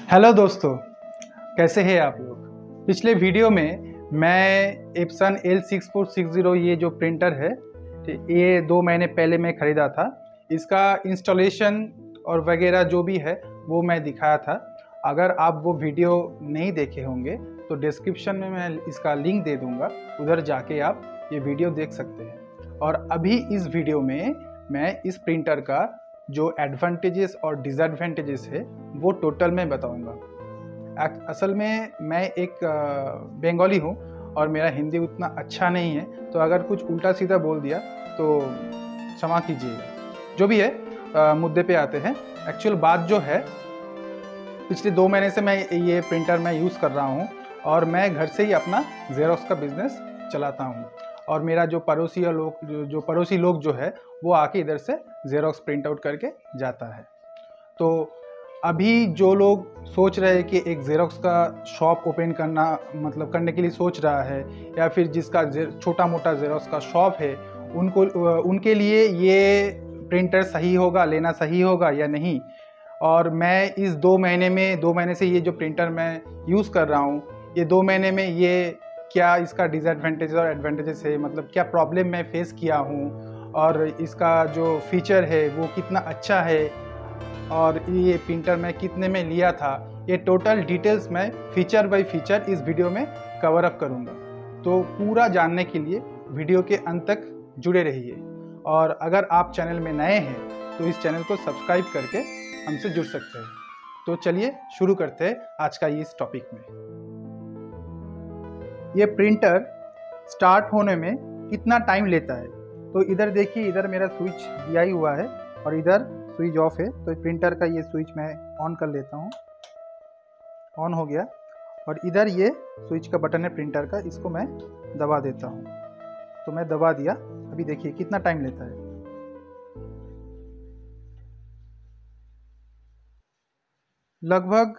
Hello दोस्तों, कैसे हैं आप लोग। पिछले वीडियो में मैं एप्सन L6460 ये जो प्रिंटर है, ये 2 महीने पहले मैं ख़रीदा था। इसका इंस्टॉलेशन और वगैरह जो भी है वो मैं दिखाया था। अगर आप वो वीडियो नहीं देखे होंगे तो डिस्क्रिप्शन में मैं इसका लिंक दे दूँगा, उधर जाके आप ये वीडियो देख सकते हैं। और अभी इस वीडियो में मैं इस प्रिंटर का जो एडवांटेजेस और डिसएडवांटेजेस है वो टोटल में बताऊंगा। असल में मैं एक बंगाली हूँ और मेरा हिंदी उतना अच्छा नहीं है, तो अगर कुछ उल्टा सीधा बोल दिया तो क्षमा कीजिएगा। जो भी है मुद्दे पे आते हैं। एक्चुअल बात जो है, पिछले 2 महीने से मैं ये प्रिंटर मैं यूज़ कर रहा हूँ और मैं घर से ही अपना ज़ेरॉक्स का बिज़नेस चलाता हूँ। और मेरा जो पड़ोसी लोग जो है वो आके इधर से ज़ेरॉक्स प्रिंट आउट करके जाता है। तो अभी जो लोग सोच रहे हैं कि एक ज़ेरॉक्स का शॉप ओपन करने के लिए सोच रहा है, या फिर जिसका छोटा मोटा ज़ेरॉक्स का शॉप है, उनके लिए ये प्रिंटर सही होगा, लेना सही होगा या नहीं। और मैं इस 2 महीने से ये जो प्रिंटर मैं यूज़ कर रहा हूँ, ये 2 महीने में ये क्या इसका डिसएडवांटेज और एडवांटेजेस है, मतलब क्या प्रॉब्लम मैं फेस किया हूँ और इसका जो फीचर है वो कितना अच्छा है, और ये प्रिंटर मैं कितने में लिया था, ये टोटल डिटेल्स मैं फीचर बाय फीचर इस वीडियो में कवर अप करूँगा। तो पूरा जानने के लिए वीडियो के अंत तक जुड़े रहिए। और अगर आप चैनल में नए हैं तो इस चैनल को सब्सक्राइब करके हमसे जुड़ सकते हैं। तो चलिए शुरू करते हैं आज का इस टॉपिक में। ये प्रिंटर स्टार्ट होने में कितना टाइम लेता है, तो इधर देखिए, इधर मेरा स्विच दिया ही हुआ है और इधर स्विच ऑफ है। तो प्रिंटर का ये स्विच मैं ऑन कर लेता हूँ। ऑन हो गया। और इधर ये स्विच का बटन है प्रिंटर का, इसको मैं दबा देता हूँ। तो मैं दबा दिया। अभी देखिए कितना टाइम लेता है। लगभग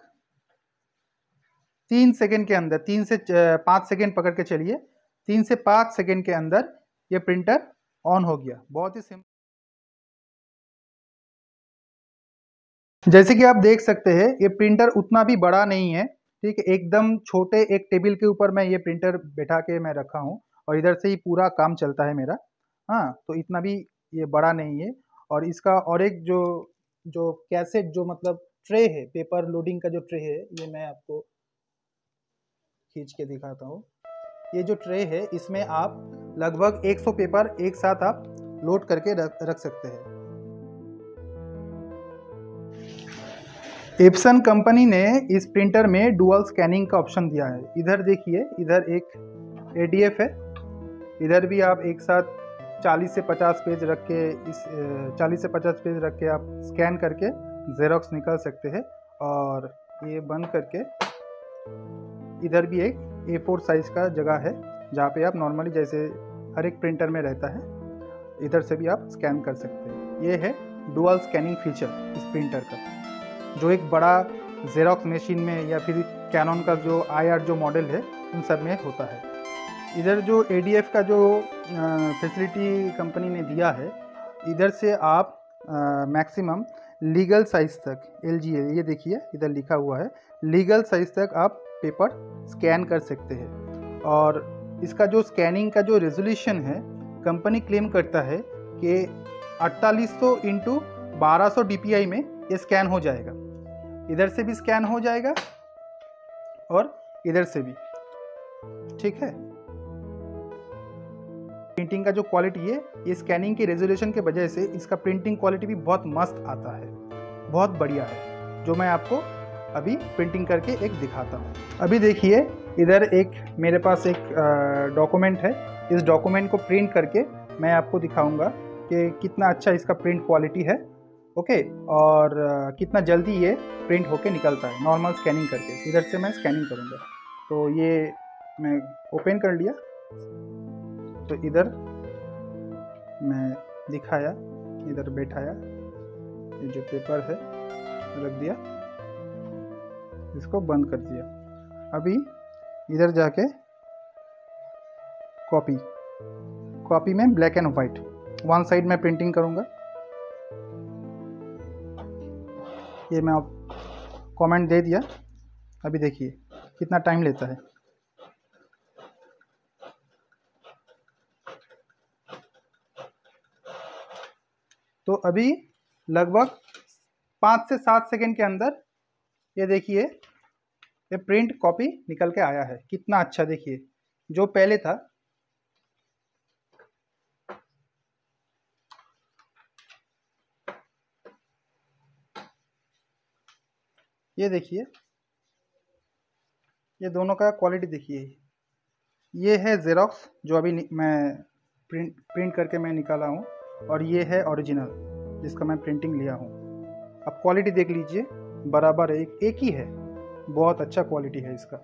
3 सेकेंड के अंदर, 3 से 5 सेकेंड पकड़ के चलिए, 3 से 5 सेकेंड के अंदर ये प्रिंटर ऑन हो गया। बहुत ही सिंपल। जैसे कि आप देख सकते हैं, ये प्रिंटर उतना भी बड़ा नहीं है, ठीक है। एकदम छोटे एक टेबल के ऊपर मैं ये प्रिंटर बैठा के मैं रखा हूँ और इधर से ही पूरा काम चलता है मेरा। हाँ, तो इतना भी ये बड़ा नहीं है। और इसका और एक जो जो कैसेट जो मतलब ट्रे है, पेपर लोडिंग का जो ट्रे है, ये मैं आपको खींच के दिखाता हूँ। ये जो ट्रे है, इसमें आप लगभग 100 पेपर एक साथ आप लोड करके रख सकते हैं। एप्सन कंपनी ने इस प्रिंटर में डुअल स्कैनिंग का ऑप्शन दिया है। इधर देखिए, इधर एक ADF है, इधर भी आप एक साथ 40 से 50 पेज रख के 40 से 50 पेज रख के आप स्कैन करके ज़ेरॉक्स निकाल सकते हैं। और ये बंद करके इधर भी एक A4 साइज़ का जगह है, जहाँ पे आप नॉर्मली जैसे हर एक प्रिंटर में रहता है, इधर से भी आप स्कैन कर सकते हैं। ये है डुअल स्कैनिंग फीचर इस प्रिंटर का, जो एक बड़ा ज़ेरॉक्स मशीन में या फिर कैनन का जो IR जो मॉडल है, उन सब में होता है। इधर जो ADF का जो फैसिलिटी कंपनी ने दिया है, इधर से आप मैक्सिमम लीगल साइज़ तक LGA, ये देखिए इधर लिखा हुआ है, लीगल साइज़ तक आप पेपर स्कैन कर सकते हैं। और इसका जो स्कैनिंग का जो रेजोल्यूशन है, कंपनी क्लेम करता है कि 4800 × 1200 DPI में ये स्कैन हो जाएगा। इधर से भी स्कैन हो जाएगा और इधर से भी, ठीक है। प्रिंटिंग का जो क्वालिटी है, ये स्कैनिंग के रेजोल्यूशन के वजह से इसका प्रिंटिंग क्वालिटी भी बहुत मस्त आता है, बहुत बढ़िया है, जो मैं आपको अभी प्रिंटिंग करके एक दिखाता हूँ। अभी देखिए, इधर एक मेरे पास एक डॉक्यूमेंट है। इस डॉक्यूमेंट को प्रिंट करके मैं आपको दिखाऊंगा कि कितना अच्छा इसका प्रिंट क्वालिटी है, ओके। और कितना जल्दी ये प्रिंट होके निकलता है नॉर्मल स्कैनिंग करके। इधर से मैं स्कैनिंग करूँगा। तो ये मैं ओपन कर लिया। तो इधर मैं दिखाया, इधर बैठाया, ये जो पेपर है रख दिया, इसको बंद कर दिया। अभी इधर जाके कॉपी में black and white one side में प्रिंटिंग करूँगा। ये मैं आप कमेंट दे दिया। अभी देखिए कितना टाइम लेता है। तो अभी लगभग 5 से 7 सेकंड के अंदर ये देखिए ये प्रिंट कॉपी निकल के आया है। कितना अच्छा, देखिए जो पहले था ये देखिए, ये दोनों का क्वालिटी देखिए। ये है जेरोक्स जो अभी मैं प्रिंट करके मैं निकाला हूँ, और ये है ओरिजिनल जिसका मैं प्रिंटिंग लिया हूँ। अब क्वालिटी देख लीजिए, बराबर एक ही है। बहुत अच्छा क्वालिटी है इसका।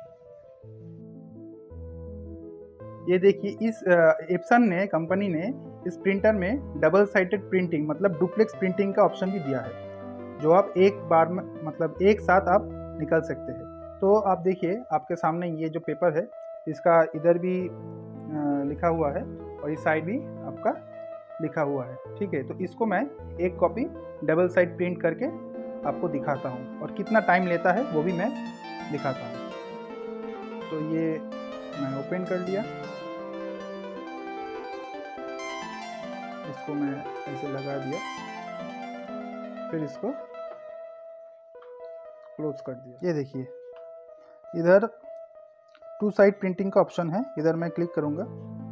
ये देखिए इस एप्सन ने, कंपनी ने इस प्रिंटर में डबल साइडेड प्रिंटिंग मतलब डुप्लेक्स प्रिंटिंग का ऑप्शन भी दिया है, जो आप एक बार में मतलब एक साथ आप निकल सकते हैं। तो आप देखिए आपके सामने ये जो पेपर है इसका इधर भी लिखा हुआ है और इस साइड भी आपका लिखा हुआ है, ठीक है। तो इसको मैं एक कॉपी डबल साइड प्रिंट करके आपको दिखाता हूँ, और कितना टाइम लेता है वो भी मैं दिखाता हूँ। तो ये मैं ओपन कर लिया, इसको मैं ऐसे लगा दिया, फिर इसको क्लोज कर दिया। ये देखिए इधर 2 साइड प्रिंटिंग का ऑप्शन है, इधर मैं क्लिक करूंगा।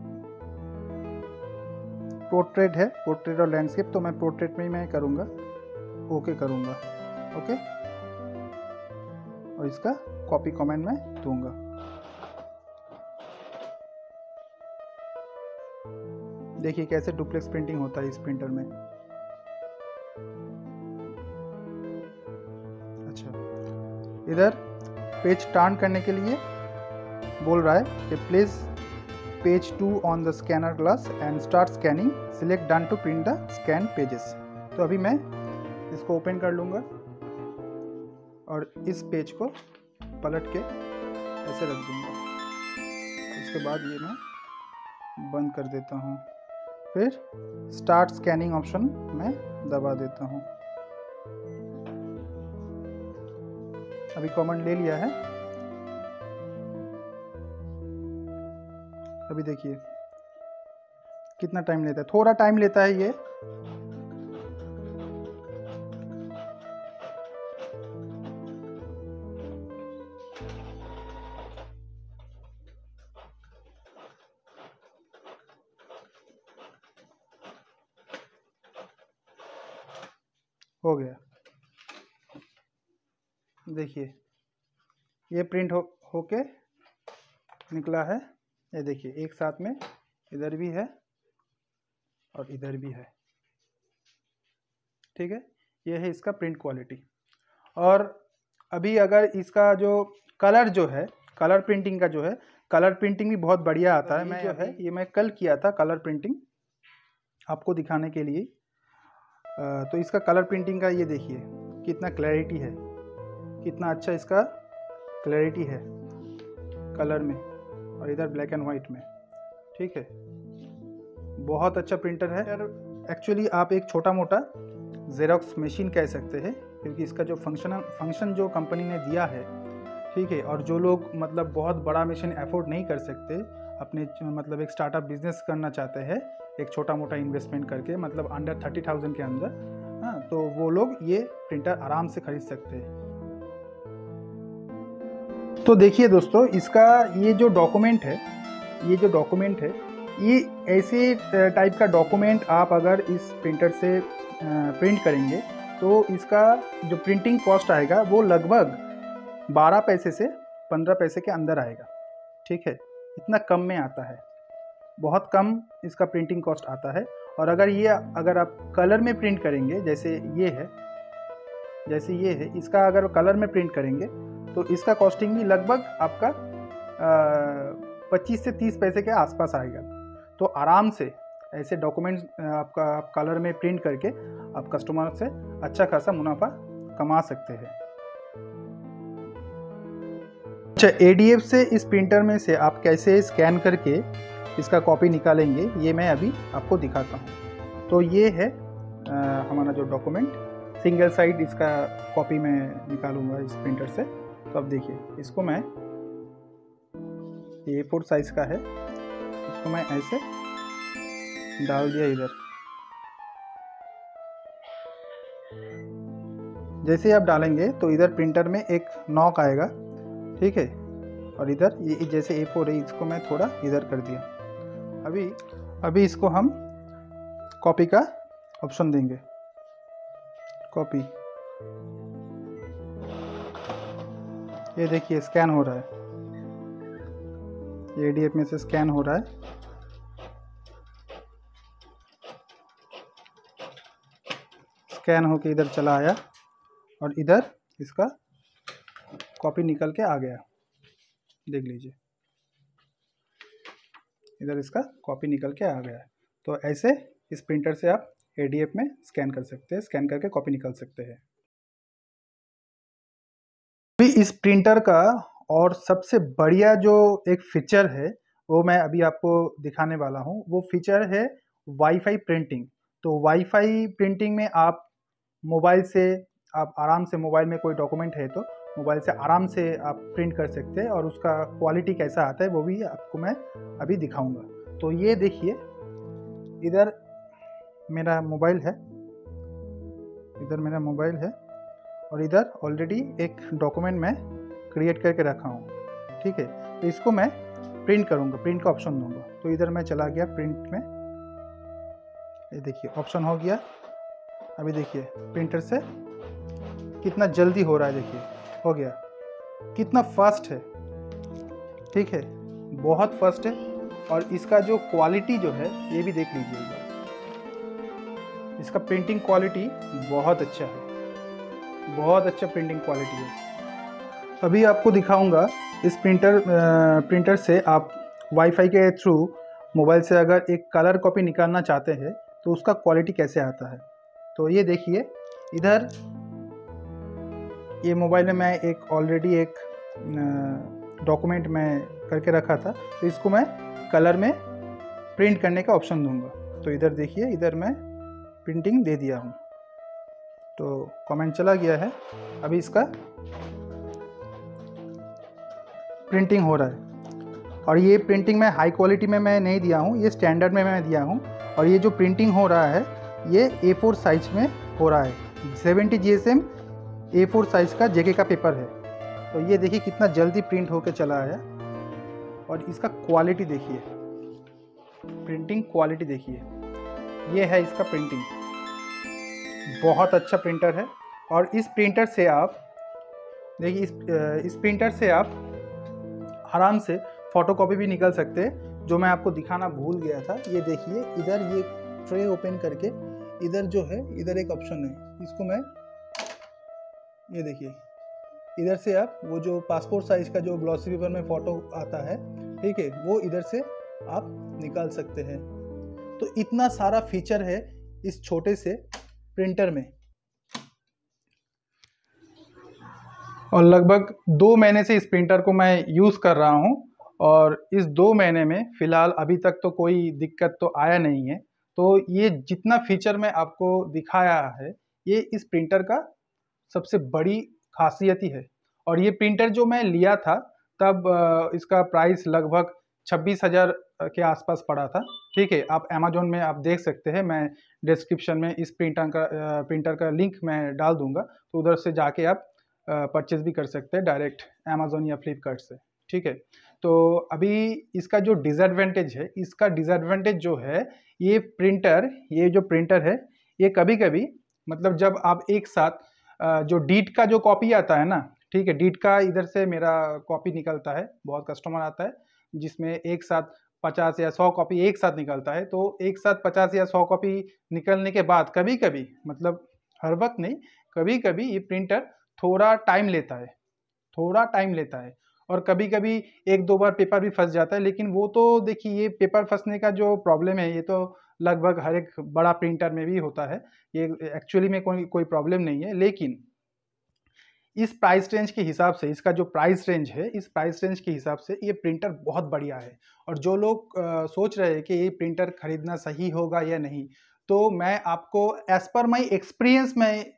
पोर्ट्रेट है, पोर्ट्रेट और लैंडस्केप, तो मैं पोर्ट्रेट में ही मैं करूंगा, ओके करूंगा, ओके। और इसका कॉपी कमेंट में दूंगा। देखिए कैसे डुप्लेक्स प्रिंटिंग होता है इस प्रिंटर में। अच्छा, इधर पेज टर्न करने के लिए बोल रहा है कि please page 2 on the scanner glass and start scanning, select done to print the scan pages. तो अभी मैं इसको ओपन कर लूँगा और इस पेज को पलट के ऐसे रख दूँगा। उसके बाद ये मैं बंद कर देता हूँ, फिर स्टार्ट स्कैनिंग ऑप्शन में दबा देता हूँ। अभी कमेंट ले लिया है। अभी देखिए कितना टाइम लेता है, थोड़ा टाइम लेता है ये। हो गया, देखिए ये प्रिंट होके निकला है। ये देखिए एक साथ में इधर भी है और इधर भी है, ठीक है। ये है इसका प्रिंट क्वालिटी। और अभी अगर इसका जो कलर जो है, कलर प्रिंटिंग का जो है, कलर प्रिंटिंग भी बहुत बढ़िया आता है। मैं जो है ये मैं कल किया था कलर प्रिंटिंग आपको दिखाने के लिए। तो इसका कलर प्रिंटिंग का ये देखिए कितना क्लैरिटी है, कितना अच्छा इसका क्लैरिटी है कलर में, और इधर ब्लैक एंड वाइट में, ठीक है। बहुत अच्छा प्रिंटर है यार। एक्चुअली आप एक छोटा मोटा जेरोक्स मशीन कह सकते हैं, क्योंकि इसका जो फंक्शन जो कंपनी ने दिया है, ठीक है। और जो लोग मतलब बहुत बड़ा मशीन अफोर्ड नहीं कर सकते, अपने मतलब एक स्टार्टअप बिजनेस करना चाहते हैं एक छोटा मोटा इन्वेस्टमेंट करके, मतलब अंडर 30,000 के अंदर, हाँ, तो वो लोग ये प्रिंटर आराम से खरीद सकते हैं। तो देखिए दोस्तों, इसका ये जो डॉक्यूमेंट है, ये ऐसे टाइप का डॉक्यूमेंट आप अगर इस प्रिंटर से प्रिंट करेंगे तो इसका जो प्रिंटिंग कॉस्ट आएगा वो लगभग 12 पैसे से 15 पैसे के अंदर आएगा, ठीक है। इतना कम में आता है, बहुत कम इसका प्रिंटिंग कॉस्ट आता है। और अगर आप कलर में प्रिंट करेंगे, जैसे ये है, इसका अगर कलर में प्रिंट करेंगे तो इसका कॉस्टिंग भी लगभग आपका 25 से 30 पैसे के आसपास आएगा। तो आराम से ऐसे डॉक्यूमेंट्स आप कलर में प्रिंट करके आप कस्टमर से अच्छा खासा मुनाफा कमा सकते हैं। अच्छा, ADF से इस प्रिंटर में से आप कैसे स्कैन करके इसका कॉपी निकालेंगे, ये मैं अभी आपको दिखाता हूँ। तो ये है हमारा जो डॉक्यूमेंट सिंगल साइड इसका कॉपी मैं निकालूंगा इस प्रिंटर से। तो अब देखिए, इसको मैं, ये A4 साइज का है, इसको मैं ऐसे डाल दिया इधर। जैसे आप डालेंगे तो इधर प्रिंटर में एक नॉक आएगा, ठीक है। और इधर ये जैसे A4 है, इसको मैं थोड़ा इधर कर दिया। अभी इसको हम कॉपी का ऑप्शन देंगे, कॉपी। ये देखिए स्कैन हो रहा है, ये ADF में से स्कैन हो रहा है। स्कैन होके इधर चला आया और इधर इसका कॉपी निकल के आ गया, देख लीजिए, इधर इसका कॉपी निकल के आ गया है। तो ऐसे इस प्रिंटर से आप ADF में स्कैन कर सकते हैं, स्कैन करके कॉपी निकाल सकते हैं। अभी इस प्रिंटर का और सबसे बढ़िया जो एक फीचर है वो मैं अभी आपको दिखाने वाला हूँ। वो फीचर है वाईफाई प्रिंटिंग। तो वाईफाई प्रिंटिंग में आप मोबाइल से, आप आराम से, मोबाइल में कोई डॉक्यूमेंट है तो मोबाइल से आराम से आप प्रिंट कर सकते हैं, और उसका क्वालिटी कैसा आता है वो भी आपको मैं अभी दिखाऊंगा। तो ये देखिए, इधर मेरा मोबाइल है, इधर मेरा मोबाइल है, और इधर ऑलरेडी एक डॉक्यूमेंट मैं क्रिएट करके रखा हूँ, ठीक है। तो इसको मैं प्रिंट करूँगा, प्रिंट का ऑप्शन दूंगा। तो इधर मैं चला गया प्रिंट में, ये देखिए ऑप्शन हो गया। अभी देखिए प्रिंटर से कितना जल्दी हो रहा है, देखिए हो गया, कितना फास्ट है, ठीक है, बहुत फास्ट है। और इसका जो क्वालिटी जो है ये भी देख लीजिएगा, इसका प्रिंटिंग क्वालिटी बहुत अच्छा है, बहुत अच्छा प्रिंटिंग क्वालिटी है। अभी आपको दिखाऊंगा इस प्रिंटर से आप वाईफाई के थ्रू मोबाइल से अगर एक कलर कॉपी निकालना चाहते हैं तो उसका क्वालिटी कैसे आता है। तो ये देखिए, इधर ये मोबाइल में मैं एक ऑलरेडी एक डॉक्यूमेंट मैं करके रखा था, तो इसको मैं कलर में प्रिंट करने का ऑप्शन दूंगा। तो इधर देखिए, इधर मैं प्रिंटिंग दे दिया हूँ, तो कमेंट चला गया है। अभी इसका प्रिंटिंग हो रहा है, और ये प्रिंटिंग में हाई क्वालिटी में मैं नहीं दिया हूँ, ये स्टैंडर्ड में मैं दिया हूँ। और ये जो प्रिंटिंग हो रहा है ये A4 साइज में हो रहा है, 70 GSM A4 साइज का JK का पेपर है। तो ये देखिए कितना जल्दी प्रिंट होकर चला आया, और इसका क्वालिटी देखिए, प्रिंटिंग क्वालिटी देखिए, ये है इसका प्रिंटिंग, बहुत अच्छा प्रिंटर है। और इस प्रिंटर से आप देखिए, इस प्रिंटर से आप आराम से फोटोकॉपी भी निकाल सकते हैं, जो मैं आपको दिखाना भूल गया था। ये देखिए, इधर ये ट्रे ओपन करके इधर जो है, इधर एक ऑप्शन है, इसको मैं, ये देखिए, इधर से आप वो जो पासपोर्ट साइज का जो ग्लॉसी पेपर में फ़ोटो आता है, ठीक है, वो इधर से आप निकाल सकते हैं। तो इतना सारा फीचर है इस छोटे से प्रिंटर में, और लगभग 2 महीने से इस प्रिंटर को मैं यूज़ कर रहा हूं, और इस 2 महीने में फ़िलहाल अभी तक तो कोई दिक्कत तो आया नहीं है। तो ये जितना फीचर मैं आपको दिखाया है, ये इस प्रिंटर का सबसे बड़ी खासियत ही है। और ये प्रिंटर जो मैं लिया था तब इसका प्राइस लगभग 26,000 के आसपास पड़ा था, ठीक है। आप अमेजोन में आप देख सकते हैं, मैं डिस्क्रिप्शन में इस प्रिंटर का लिंक मैं डाल दूंगा, तो उधर से जाके आप परचेज भी कर सकते हैं डायरेक्ट अमेजोन या फ्लिपकार्ट से, ठीक है। तो अभी इसका जो डिसएडवांटेज है, इसका डिसएडवांटेज जो है, ये जो प्रिंटर है, ये कभी कभी, मतलब जब आप एक साथ जो डीट का जो कॉपी आता है ना, ठीक है, डीट का इधर से मेरा कॉपी निकलता है, बहुत कस्टमर आता है जिसमें एक साथ 50 या 100 कॉपी एक साथ निकलता है। तो एक साथ 50 या 100 कॉपी निकलने के बाद कभी कभी, मतलब हर वक्त नहीं, कभी कभी ये प्रिंटर थोड़ा टाइम लेता है, और कभी कभी 1-2 बार पेपर भी फंस जाता है। लेकिन वो तो देखिए, ये पेपर फंसने का जो प्रॉब्लम है, ये तो लगभग हर एक बड़ा प्रिंटर में भी होता है, ये एक्चुअली में कोई प्रॉब्लम नहीं है। लेकिन इस प्राइस रेंज के हिसाब से, इसका जो प्राइस रेंज है, इस प्राइस रेंज के हिसाब से ये प्रिंटर बहुत बढ़िया है। और जो लोग सोच रहे हैं कि ये प्रिंटर खरीदना सही होगा या नहीं, तो मैं आपको एज पर माई एक्सपीरियंस में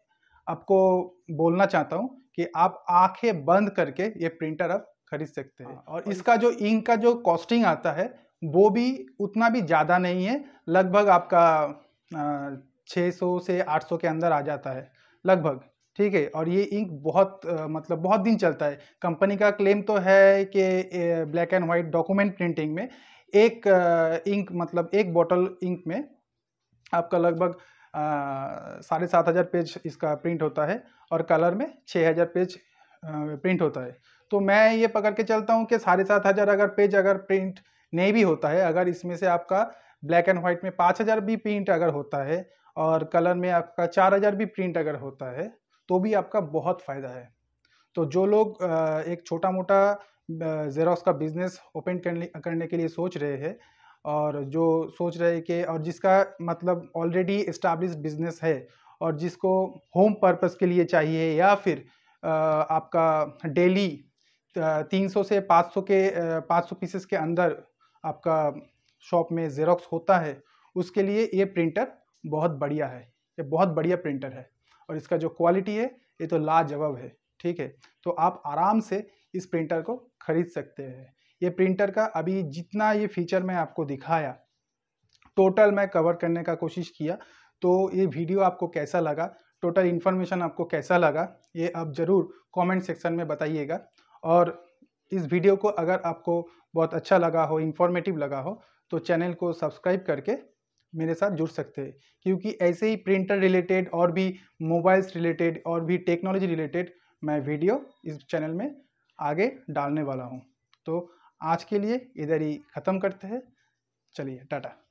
आपको बोलना चाहता हूँ कि आप आंखें बंद करके ये प्रिंटर आप खरीद सकते हैं। और इसका जो इंक का जो कॉस्टिंग आता है वो भी उतना भी ज़्यादा नहीं है, लगभग आपका 600 से 800 के अंदर आ जाता है लगभग, ठीक है। और ये इंक बहुत मतलब बहुत दिन चलता है। कंपनी का क्लेम तो है कि black and white document printing में एक इंक मतलब एक बॉटल इंक में आपका लगभग 7,500 पेज इसका प्रिंट होता है और कलर में 6,000 पेज प्रिंट होता है। तो मैं ये पकड़ के चलता हूँ कि 7,500 अगर पेज अगर प्रिंट नहीं भी होता है, अगर इसमें से आपका ब्लैक एंड वाइट में 5,000 भी प्रिंट अगर होता है और कलर में आपका 4,000 भी प्रिंट अगर होता है तो भी आपका बहुत फ़ायदा है। तो जो लोग एक छोटा मोटा ज़ेरॉक्स का बिजनेस ओपन करने के लिए सोच रहे हैं और जो सोच रहे हैं कि और जिसका मतलब ऑलरेडी इस्टेब्लिश बिजनेस है और जिसको होम पर्पस के लिए चाहिए या फिर आपका डेली 300 से 500 के 500 पीसेस के अंदर आपका शॉप में ज़ेरॉक्स होता है, उसके लिए ये प्रिंटर बहुत बढ़िया है। ये बहुत बढ़िया प्रिंटर है और इसका जो क्वालिटी है ये तो लाजवाब है, ठीक है। तो आप आराम से इस प्रिंटर को खरीद सकते हैं। ये प्रिंटर का अभी जितना ये फीचर मैं आपको दिखाया टोटल मैं कवर करने का कोशिश किया। तो ये वीडियो आपको कैसा लगा, टोटल इन्फॉर्मेशन आपको कैसा लगा, ये आप ज़रूर कमेंट सेक्शन में बताइएगा। और इस वीडियो को अगर आपको बहुत अच्छा लगा हो, इन्फॉर्मेटिव लगा हो, तो चैनल को सब्सक्राइब करके मेरे साथ जुड़ सकते हैं, क्योंकि ऐसे ही प्रिंटर रिलेटेड और भी मोबाइल्स रिलेटेड और भी टेक्नोलॉजी रिलेटेड मैं वीडियो इस चैनल में आगे डालने वाला हूँ। तो आज के लिए इधर ही ख़त्म करते हैं। चलिए टाटा।